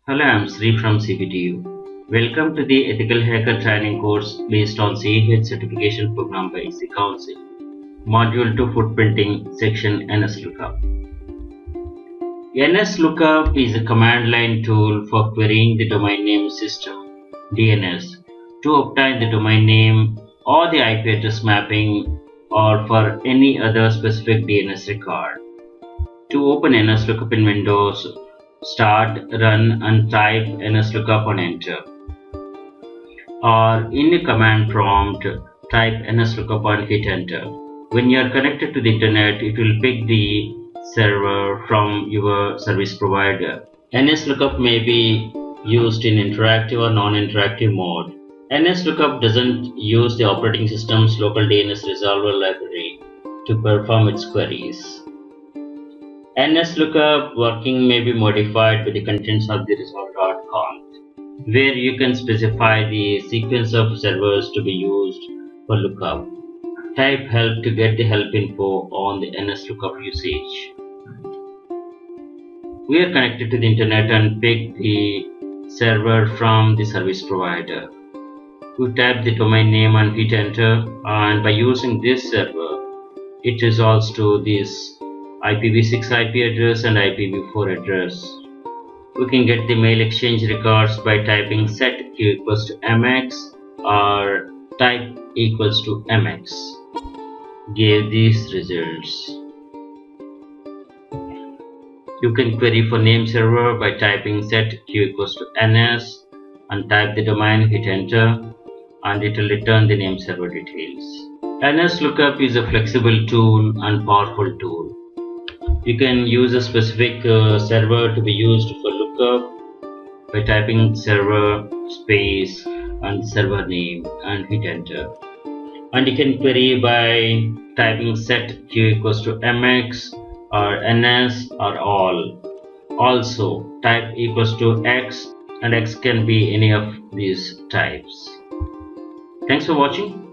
Hello, I'm Sri from CPTU. Welcome to the Ethical Hacker Training course based on CAH certification program by EC Council. Module 2 Footprinting Section NSLookup. NSLookup is a command line tool for querying the domain name system (DNS) to obtain the domain name or the IP address mapping or for any other specific DNS record. To open NSLookup in Windows, start, run and type NSLookup and enter. Or in the command prompt, type NSLookup and hit enter. When you are connected to the internet, it will pick the server from your service provider. NSLookup may be used in interactive or non-interactive mode. NSLookup doesn't use the operating system's local DNS resolver library to perform its queries. NSLookup working may be modified by the contents of the resolve.conf, where you can specify the sequence of servers to be used for lookup. Type help to get the help info on the NSLookup usage. We are connected to the internet and pick the server from the service provider. We type the domain name and hit enter, and by using this server, it resolves to this IPv6 IP address and IPv4 address. We can get the mail exchange records by typing set q equals to mx or type equals to mx. Give these results. You can query for name server by typing set q equals to ns and type the domain, hit enter, and it will return the name server details. NSLookup is a flexible tool and powerful tool. You can use a specific server to be used for lookup by typing server space and server name and hit enter. And you can query by typing set q equals to mx or ns or all. Also type equals to x, and x can be any of these types. Thanks for watching.